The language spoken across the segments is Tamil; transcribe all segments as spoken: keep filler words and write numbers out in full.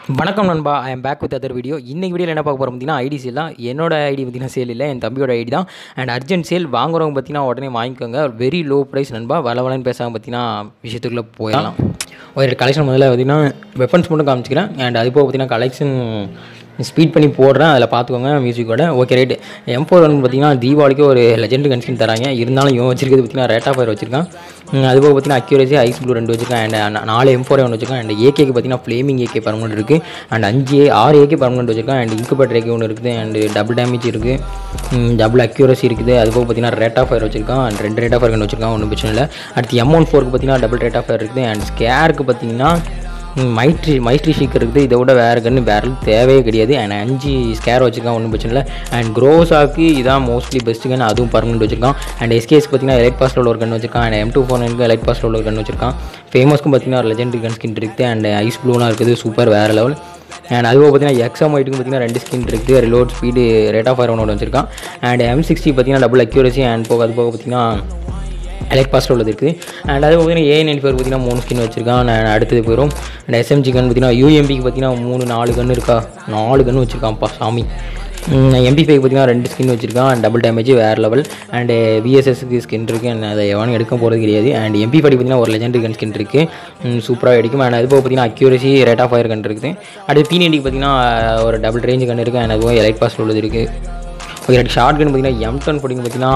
வணக்கம் நண்பா, I am back with other video. இன்றைக்கி வீடியோவில் என்ன பார்க்க போகிறோம் பார்த்தீங்கன்னா, ஐடி சேல் தான். என்னோட ஐடி பார்த்தீங்கன்னா சேல் இல்லை, என் தம்பியோட ஐடி தான். அண்ட் அர்ஜென்ட் சேல் வாங்குறவங்க பார்த்தீங்கன்னா உடனே வாங்கிக்கோங்க. வெரி லோ ப்ரைஸ் நண்பா. வள வளன்னு பேசாமல் பார்த்தீங்கன்னா விஷயத்துக்குள்ளே போயிடலாம். ஒரு கலெக்ஷன் முதல்ல பார்த்தீங்கன்னா வெப்பன்ஸ் மட்டும் காமிச்சிக்கிறேன். அண்ட் அது போக பார்த்தீங்கன்னா கலெக்ஷன் ஸ்பீட் பண்ணி போடுறேன், அதில் பார்த்துக்கோங்க மியூசிக்கோட. Okay right. M four one பார்த்தீங்கன்னா தீபாவளிக்கு ஒரு லெஜெண்டரி கன்ஸ்கின் தராங்க. இருந்தாலும் இவன் வச்சிருக்கிறது பார்த்தீங்கன்னா ரேட் ஆஃப் ஃபயர் வச்சிருக்கான். அதுபோக பார்த்தீங்கன்னா அக்யூரேசி ஐஸ் ப்ளூ ரெண்டு வச்சிருக்கேன். அண்ட் நாலு எம் ஃபோர் ஒன்று வச்சிருக்கேன். அண்ட் ஏகேக்கு பார்த்தீங்கன்னா ஃப்ளேமிங் ஏகே பர்மனெண்ட் இருக்குது. அண்ட் அஞ்சு ஆறு ஏகே பர்மனெண்ட் வச்சிருக்கேன். அண்ட் இன்குபேட்டர் ஏகே ஒன்று இருக்குது. அண்ட் டபுள் டேமேஜ் இருக்குது, டபுள் அக்யூரசி இருக்குது. அதுபோக பார்த்தீங்கன்னா ரேட் ஆஃப் ஃபயர் வச்சிருக்கான். அண்ட் ரெண்டு ரேட் ஆஃப் ஃபயர் வச்சிருக்கான், ஒன்றும் பிரச்சனை இல்லை. அடுத்து எம் ஒன் ஃபோருக்கு பார்த்தீங்கன்னா டபுள் ரேட் ஆஃப் ஃபயர் இருக்குது. அண்ட் ஸ்கேருக்கு பார்த்தீங்கன்னா மைட்ரி மைட்ரி ஷீக்கர் இருக்குது. இதை விட வேறு கன்று வேறு தேவையே கிடையாது. அண்ட் அஞ்சு ஸ்கேர் வச்சுருக்கான், ஒன்றும் பிரச்சனை இல்லை. அண்ட் க்ரோஸாக்கு இதான் மோஸ்ட்லி பெஸ்ட்டு கன், அதுவும் பர்மனெண்ட் வச்சிருக்கான். அண்ட் எஸ்கேஸ்க்கு பார்த்தீங்கன்னா எலைட் பாஸில் உள்ள ஒரு கன் வச்சிருக்கான். அண்ட் எம் டூ ஃபோர் நைனுக்கு எலைட் பாஸில் உள்ள ஒரு கன் வச்சிருக்கான். ஃபேமஸ்க்கும் பார்த்தீங்கன்னா ஒரு லெஜெண்டரி கன் ஸ்கின் இருக்குது. அண்ட் ஐஸ் ப்ளூலாம் இருக்குது, சூப்பர் வேறு லெவல். அண்ட் அதுவும் பார்த்தீங்கன்னா எக்ஸாமைட்டுக்கு பார்த்தீங்கன்னா ரெண்டு ஸ்கின் இருக்குது. Reload speed rate of fire ஒன்று வச்சிருக்கான். அண்ட் எம் சிக்ஸ்டி பார்த்தீங்கன்னா டபுள் அக்யூரசி. அண்ட் போக அது போக பார்த்தீங்கன்னா எலைட் பாஸ்ட்டில் உள்ளது இருக்குது. அண்ட் அது பார்த்தீங்கன்னா ஏ நைன்டி ஃபோர் பார்த்தீங்கன்னா மூணு ஸ்கின் வச்சிருக்கான். நான் அடுத்தது போயிடும். அண்ட் எஸ்எம்ஜி கன் பார்த்தீங்கன்னா யூஎம்பிக்கு பார்த்தீங்கன்னா மூணு நாலு கன்று இருக்கா, நாலு கன்று வச்சுருக்கான்ப்பா சாமி. எம்பி ஃபைவ் பார்த்தீங்கன்னா ரெண்டு ஸ்கின் வச்சிருக்கான். அண்ட் டபுள் டேமேஜ் வேறு லெவல். அண்டு விஎஸ்எஸ்க்கு ஸ்கின் இருக்குது. அண்ட் அதை எவனும் எடுக்க போகிறது கிடையாது. அண்ட் எம்பி ஃபைவ் பார்த்தீங்கன்னா ஒரு லெஜெண்டரி கன் ஸ்கின் இருக்குது, சூப்பராக அடிக்கும். அண்ட் அது போக பார்த்தீங்கன்னா accuracy rate of fire gun இருக்குது. அடுத்து பி நைன்டிக்கு பார்த்தீங்கன்னா ஒரு டபுள் ரேஞ்ச் கன் இருக்குது. அண்ட் அதுவும் எலைட் பாஸ்ட்டில் உள்ளது இருக்குது. ஓகே, ஷார்ட் கன் பார்த்தீங்கன்னா எம் டென் ஃபோர்டிங் பார்த்தீங்கன்னா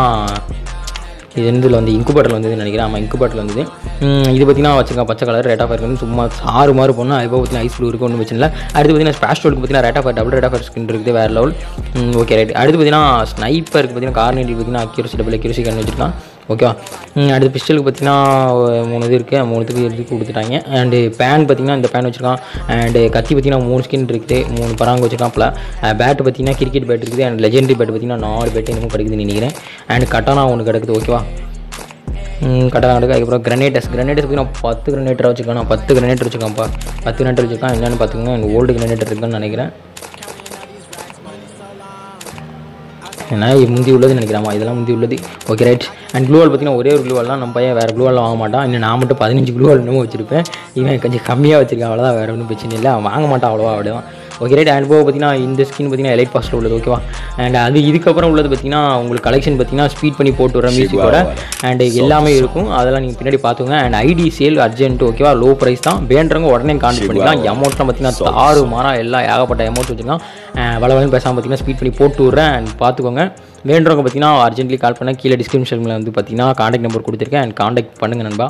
இது இதில் வந்து இன்குபேட்டரில் வந்து நினைக்கிறேன். ஆமாம், இன்குபேட்டரில் வந்து இது பார்த்தீங்கன்னா வச்சுருக்கேன் பச்சை கலர் ரேட் ஆஃப் ஃபயர் வந்து சும்மா ஆறு மாறு போனால் அது பார்த்தீங்கன்னா ஐஸ் ப்ளூ இருக்குது, ஒன்றும் பிரச்சனை இல்லை. அடுத்து பார்த்தீங்கன்னா ஸ்பாஸ்டோலுக்கு பார்த்தீங்கன்னா rate of fire double rate of fire skin இருக்குது, வேறு லெவல். Okay right. அடுத்து பார்த்தீங்கன்னா ஸ்னைப்பருக்கு பார்த்தீங்கன்னா கார்னேட்டி பார்த்தீங்கன்னா அக்யூரசி டபுள் அக்யூரசி கன் வச்சுருக்கான். ஓகேவா. அடுத்து பிஸ்டலுக்கு பார்த்தீங்கன்னா மூணு இது இருக்குது, மூணுத்துக்கு எடுத்து கொடுத்துட்டாங்க. அண்டு பேன் பார்த்தீங்கன்னா இந்த பேன் வச்சுருக்கான். அண்டு கத்தி பார்த்தீங்கன்னா மூணு ஸ்கின் இருக்குது, மூணு பராங்க வச்சுருக்கான்ல. பேட்டு பார்த்தீங்கன்னா கிரிக்கெட் பேட் இருக்குது. அண்ட் லெஜெண்டரி பேட் பார்த்தீங்கன்னா நாலு பேட்டு இன்னமும் கிடைக்குதுன்னு நினைக்கிறேன். அண்ட் கட்டானா ஒன்று கிடக்குது. ஓகேவா, கட்டானா கிடக்கு. அதுக்கப்புறம் கிரனேட்டர்ஸ் கிரனேட்டர்ஸ் பார்த்தீங்கன்னா பத்து கிரனேட்டர் வச்சுருக்கான். நான் பத்து கிரனேட்டர் வச்சுருக்கான்ப்பா, பத்து கிரனேட்டர் வச்சுருக்கான். என்னென்னு பார்த்துக்கோங்க, எனக்கு ஓல்டு கிரனேட்டர் இருக்குன்னு நினைக்கிறேன். ஏன்னா இது முந்தி உள்ளது நினைக்கிறாமா, இதெல்லாம் முந்தி உள்ளது. Okay right. அண்ட் க்ளூவால் பார்த்தீங்கன்னா ஒரே ஒரு க்ளூவால்லாம் நம்ம பையன் வேறு க்ளூவால் வாங்க மாட்டான். இன்னும் நான் மட்டும் பதினஞ்சு க்ளூவால் இன்னமும் வச்சுருப்பேன். இவன் கொஞ்சம் கம்மியாக வச்சுருக்கான், அவ்வளோதான், வேறு ஒன்றும் பிரச்சனை இல்லை. அவன் வாங்க மாட்டான் அவ்வளோவா, அவ்வளோதான். Okay right. அண்ட் போக பார்த்தீங்கன்னா இந்த ஸ்கின் பார்த்தீங்கன்னா எலைட் பாஸ்ட்டில் உள்ளது. ஓகேவா. அண்ட் அது இதுக்கப்புறம் உள்ளது பார்த்தீங்கன்னா உங்களுக்கு கலெக்ஷன் பார்த்தீங்கன்னா ஸ்பீட் பண்ணி போட்டு வர மியூசிக்கோட அண்ட் எல்லாமே இருக்கும், அதெல்லாம் நீங்கள் பின்னாடி பார்த்துங்க. And ID sale urgent. ஓகேவா, லோ ப்ரைஸ் தான். வேண்டுறவங்க உடனே கான்டெக்ட் பண்ணிக்கலாம். அமௌண்ட்லாம் பார்த்தீங்கன்னா ஆறு மாதம் எல்லாம் ஏகப்பட்ட அமௌண்ட் வச்சுருக்கான். வளவலன்னு பேசாமல் பார்த்தீங்கன்னா ஸ்பீட் பண்ணி போட்டு விட்றேன். அண்ட் பார்த்துக்கோங்க. வேண்டுறவங்க பார்த்தீங்கன்னா அர்ஜென்ட்லி கால் பண்ண கீழே டிஸ்கிரிப்ஷனில் வந்து பார்த்தீங்கன்னா கான்டாக்ட் நம்பர் கொடுத்துருக்கேன். அண்ட் கான்டாக்ட் பண்ணுங்கள் நண்பா.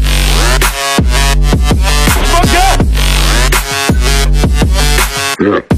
Yeah.